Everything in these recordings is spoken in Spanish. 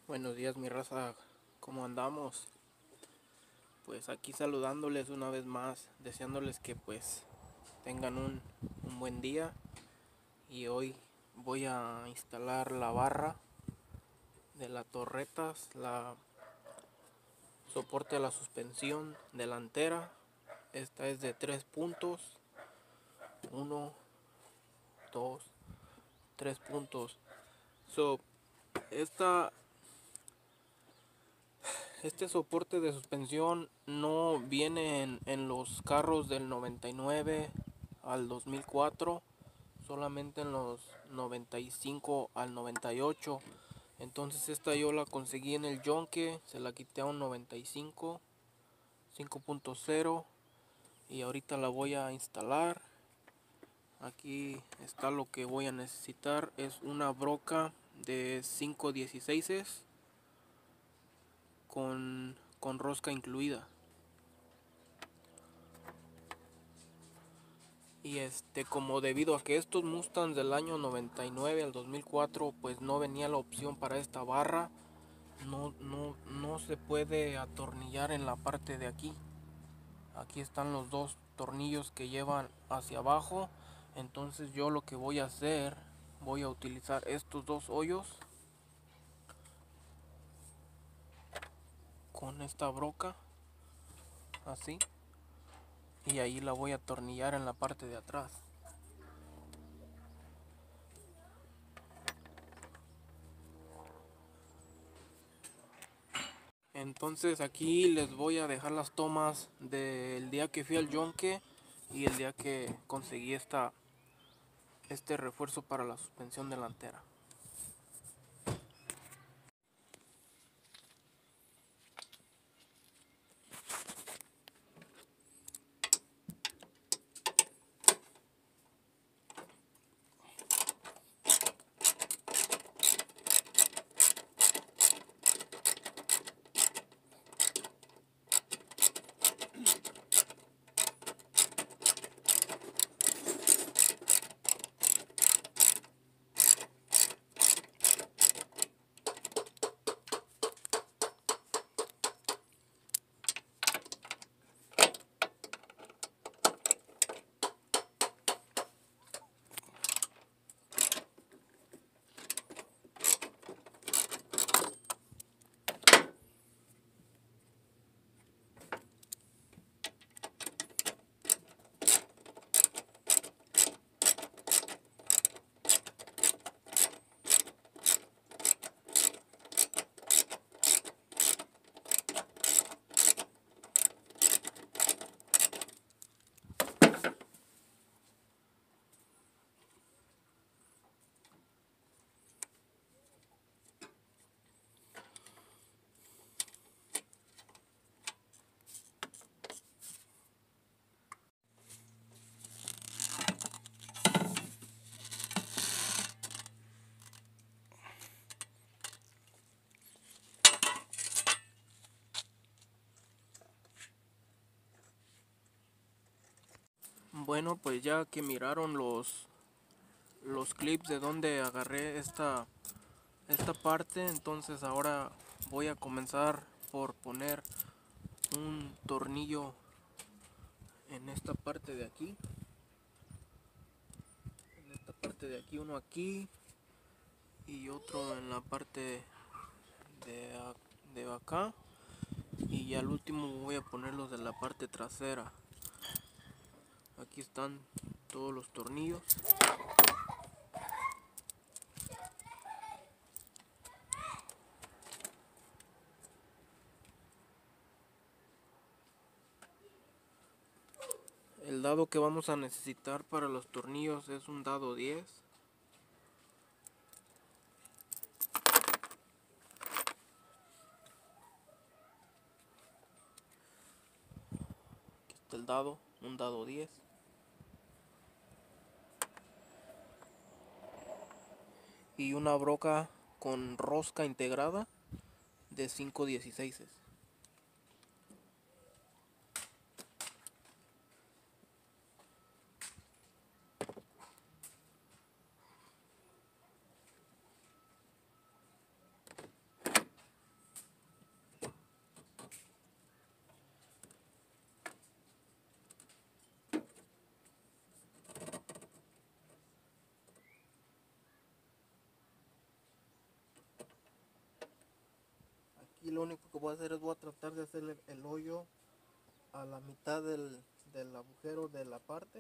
Buenos días, mi raza, ¿cómo andamos? Pues aquí saludándoles una vez más, deseándoles que pues tengan un buen día. Y hoy voy a instalar la barra de las torretas, la soporte a la suspensión delantera. Esta es de 3 puntos, uno, 2, 3 puntos. So, esta Este soporte de suspensión no viene en los carros del 99 al 2004, solamente en los 95 al 98. Entonces esta yo la conseguí en el Yonke, se la quité a un 95 5.0 y ahorita la voy a instalar. Aquí está lo que voy a necesitar, es una broca de 5/16 con rosca incluida. Y como debido a que estos Mustangs del año 99 al 2004 pues no venía la opción para esta barra, no se puede atornillar en la parte de aquí. Aquí están los dos tornillos que llevan hacia abajo. Entonces yo lo que voy a hacer, voy a utilizar estos dos hoyos con esta broca, así, y ahí la voy a atornillar en la parte de atrás. Entonces aquí les voy a dejar las tomas del día que fui al Yonke y el día que conseguí este refuerzo para la suspensión delantera. Bueno, pues ya que miraron los clips de donde agarré esta parte, entonces ahora voy a comenzar por poner un tornillo en esta parte de aquí, uno aquí y otro en la parte de acá, y al último voy a poner los de la parte trasera. Aquí están todos los tornillos. El dado que vamos a necesitar para los tornillos es un dado 10. Aquí está el dado, un dado 10. Y una broca con rosca integrada de 5/16. Aquí lo único que voy a hacer es voy a tratar de hacer el hoyo a la mitad del agujero de la parte.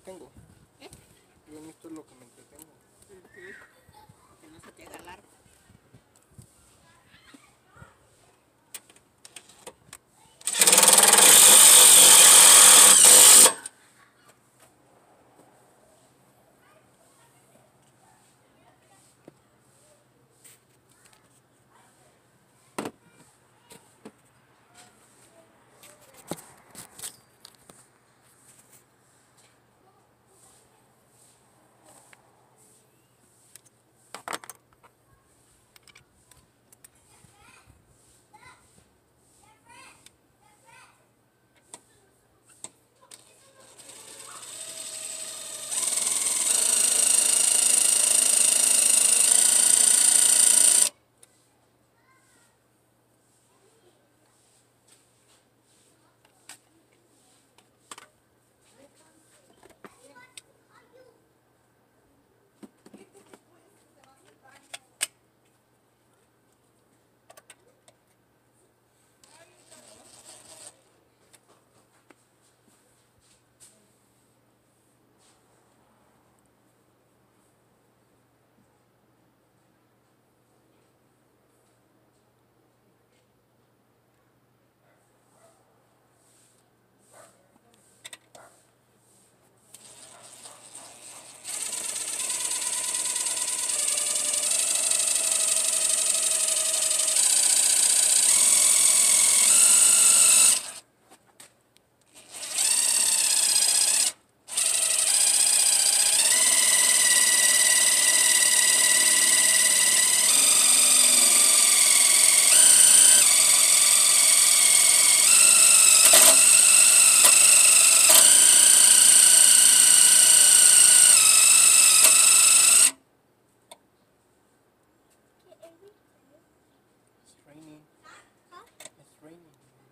entretengo. ¿Eh? Yo en esto es lo que me entretengo. Que no se te haga largo. It's raining. It's raining.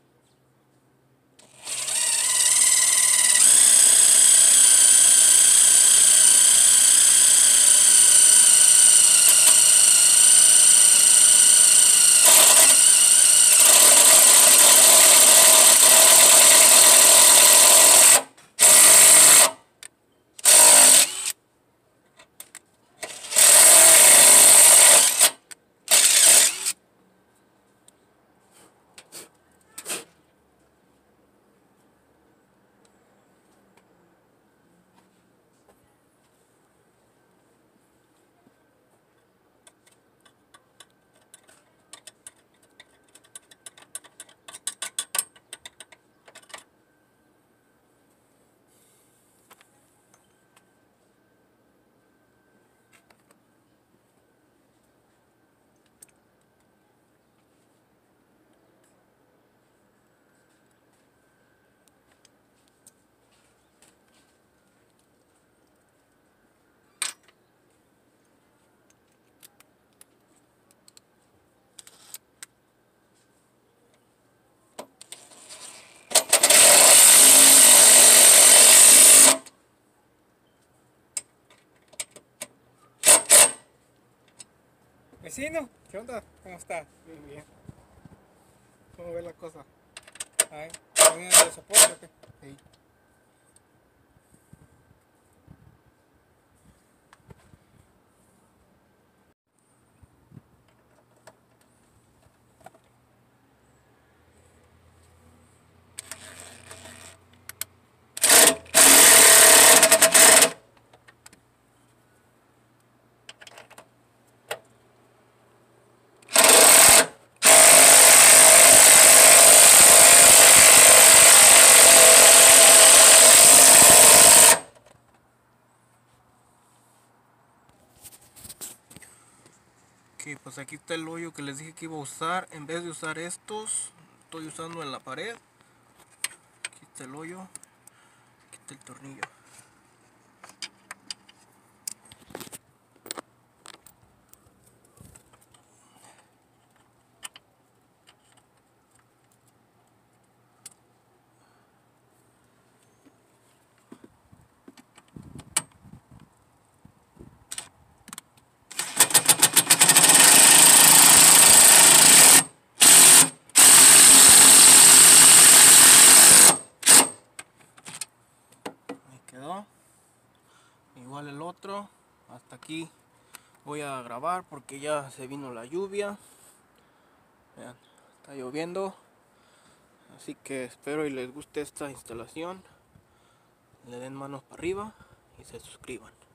Vecino, ¿qué onda? ¿Cómo está? Bien, bien. ¿Cómo ve la cosa? Ay, ¿tiene de soporte o qué? Sí. Ok, pues aquí está el hoyo que les dije que iba a usar. En vez de usar estos, estoy usando en la pared. Aquí está el hoyo. Aquí está el tornillo. Ahí 2024. Hasta aquí voy a grabar porque ya se vino la lluvia. Vean, está lloviendo. Así que espero y les guste esta instalación. Le den manos para arriba y se suscriban.